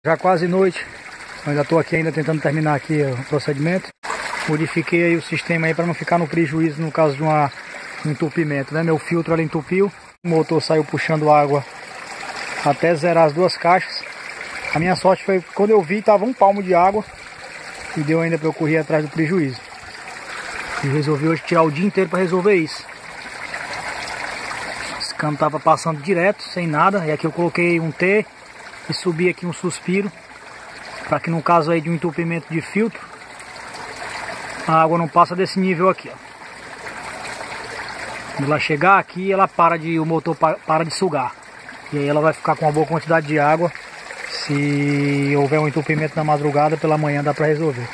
Já quase noite, eu ainda estou aqui tentando terminar aqui o procedimento. Modifiquei aí o sistema aí para não ficar no prejuízo no caso de um entupimento, né? Meu filtro ali entupiu, o motor saiu puxando água até zerar as duas caixas. A minha sorte foi que quando eu vi tava um palmo de água e deu ainda para eu correr atrás do prejuízo. E resolvi hoje tirar o dia inteiro para resolver isso. Esse cano tava passando direto, sem nada, e aqui eu coloquei um T e subi aqui um suspiro para que no caso aí de um entupimento de filtro a água não passa desse nível aqui, ó. Quando ela chegar aqui, ela o motor para de sugar. E aí ela vai ficar com uma boa quantidade de água. Se houver um entupimento na madrugada, pela manhã dá para resolver.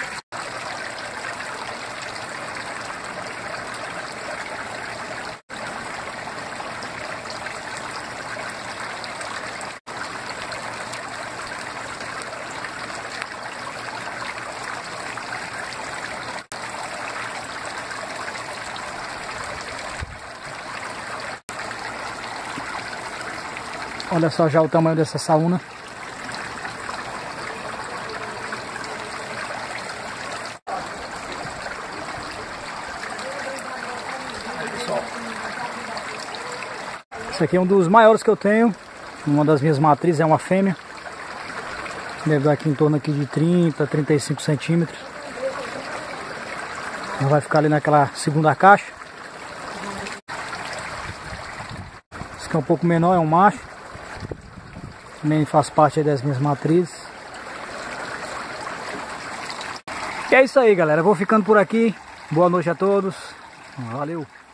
Olha só já o tamanho dessa saúna. Esse aqui é um dos maiores que eu tenho. Uma das minhas matrizes é uma fêmea. Deve dar aqui em torno aqui de 30, 35 centímetros. Ela vai ficar ali naquela segunda caixa. Esse aqui é um pouco menor, é um macho. Também faz parte aí das minhas matrizes. E é isso aí, galera. Vou ficando por aqui. Boa noite a todos. Valeu.